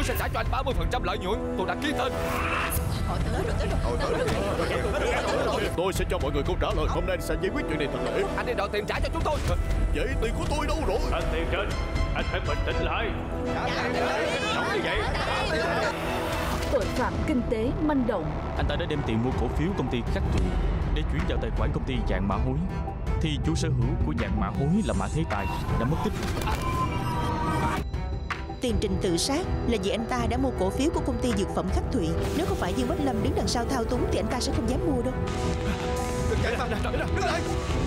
sẽ trả cho anh 30% lợi nhuận. Tôi đã ký tên. Tôi sẽ cho mọi người câu trả lời. Hôm nay sẽ giải quyết chuyện này thật lễ. Anh đi đòi tiền trả cho chúng tôi. Vậy tiền của tôi đâu rồi? Anh tiền trên, anh phải bình tĩnh lại. Nói như vậy. Tội phạm kinh tế manh động. Anh ta đã đem tiền mua cổ phiếu công ty Khắc Thụy để chuyển vào tài khoản công ty Vạn Mã Hối. Thì chủ sở hữu của Vạn Mã Hối là Mã Thế Tài đã mất tích. Tiền Trình tự sát là vì anh ta đã mua cổ phiếu của công ty dược phẩm Khắc Thụy. Nếu không phải Dương Bách Lâm đứng đằng sau thao túng thì anh ta sẽ không dám mua đâu. Đừng chạy mà, đứng lại.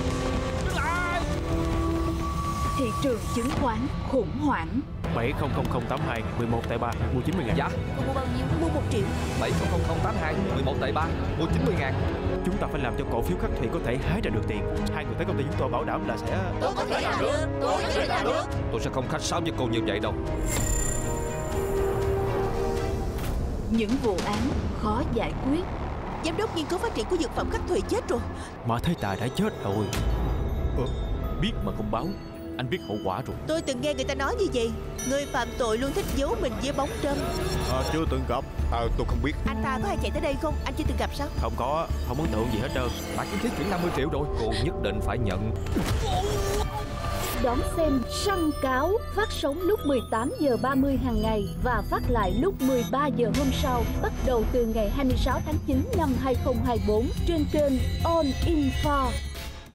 Thị trường chứng khoán khủng hoảng. 700082 11 tại 3 mua 90.000. Dạ. Cô mua bao nhiêu? Mua 1 triệu. 700082 11 tại 3 mua 90.000. Chúng ta phải làm cho cổ phiếu Khắc Thụy có thể hái ra được tiền. Hai người tới công ty chúng tôi bảo đảm là sẽ... Tôi có thể làm được. Tôi có thể làm được. Tôi sẽ không khách sáo với cô như vậy đâu. Những vụ án khó giải quyết. Giám đốc nghiên cứu phát triển của dược phẩm Khắc Thụy chết rồi. Mã Thế Tài đã chết rồi. Biết mà không báo, anh biết hậu quả rồi. Tôi từng nghe người ta nói như vậy. Người phạm tội luôn thích giấu mình dưới bóng râm. Chưa từng gặp. Tôi không biết. Anh ta có hay chạy tới đây không? Anh chưa từng gặp sao? Không có, không ấn tượng gì hết trơn. Bà kiếm thiết chuyển 50 triệu rồi. Cô nhất định phải nhận. Đón xem Săn Cáo phát sóng lúc 18 giờ 30 hàng ngày và phát lại lúc 13 giờ hôm sau, bắt đầu từ ngày 26 tháng 9 năm 2024 trên kênh On Info.